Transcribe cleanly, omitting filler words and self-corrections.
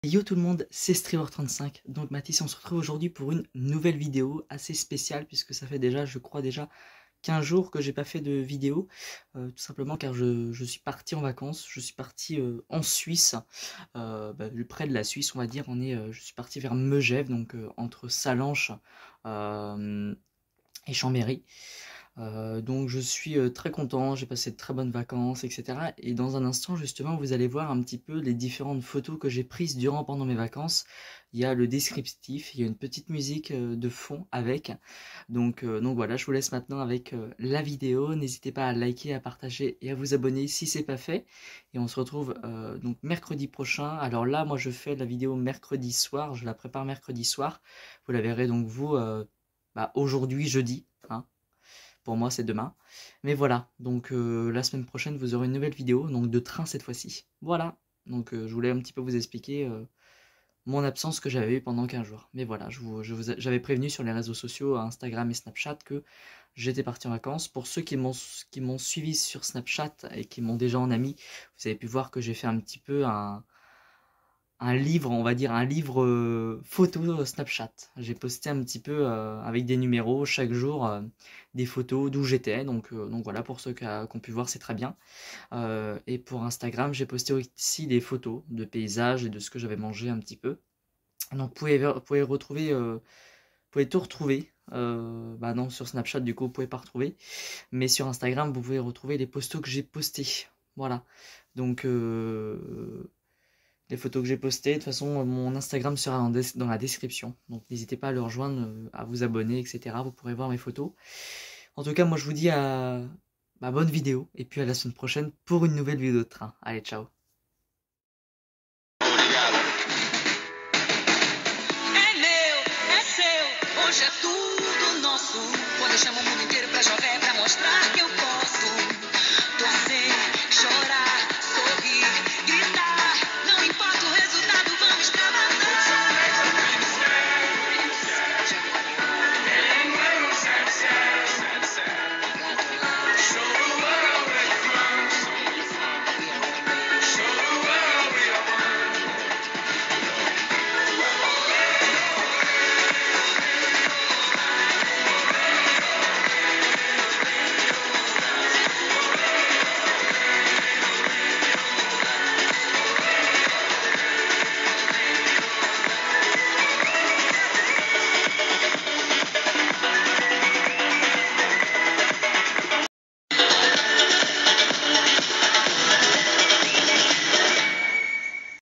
Yo tout le monde, c'est Streamer35. Donc Mathis, on se retrouve aujourd'hui pour une nouvelle vidéo assez spéciale puisque ça fait déjà, je crois déjà 15 jours que j'ai pas fait de vidéo. Tout simplement car je suis parti en vacances, je suis parti en Suisse, près de la Suisse on va dire. Je suis parti vers Megève, donc entre Sallanches et Chambéry. Donc je suis très content, j'ai passé de très bonnes vacances, etc. Et dans un instant, justement, vous allez voir un petit peu les différentes photos que j'ai prises pendant mes vacances. Il y a le descriptif, il y a une petite musique de fond avec. Donc voilà, je vous laisse maintenant avec la vidéo. N'hésitez pas à liker, à partager et à vous abonner si c'est pas fait. Et on se retrouve donc mercredi prochain. Alors là, moi je fais la vidéo mercredi soir, je la prépare mercredi soir. Vous la verrez donc vous aujourd'hui, jeudi, hein. Pour moi, c'est demain. Mais voilà, donc la semaine prochaine, vous aurez une nouvelle vidéo, donc de train cette fois-ci. Voilà, donc je voulais un petit peu vous expliquer mon absence que j'avais eue pendant 15 jours. Mais voilà, j'avais prévenu sur les réseaux sociaux, Instagram et Snapchat, que j'étais parti en vacances. Pour ceux qui m'ont suivi sur Snapchat et qui m'ont déjà en ami, vous avez pu voir que j'ai fait un petit peu un livre, on va dire un livre photo Snapchat. J'ai posté un petit peu avec des numéros chaque jour, des photos d'où j'étais. Donc voilà, pour ceux qui ont pu voir, c'est très bien. Et pour Instagram, j'ai posté aussi des photos de paysages et de ce que j'avais mangé un petit peu. Donc vous pouvez retrouver, vous pouvez tout retrouver. Non, sur Snapchat, du coup, vous pouvez pas retrouver. Mais sur Instagram, vous pouvez retrouver les postos que j'ai postés. Voilà. Donc, les photos que j'ai postées. De toute façon, mon Instagram sera dans la description. Donc n'hésitez pas à le rejoindre, à vous abonner, etc. Vous pourrez voir mes photos. En tout cas, moi je vous dis à bonne vidéo. Et puis à la semaine prochaine pour une nouvelle vidéo de train. Allez, ciao.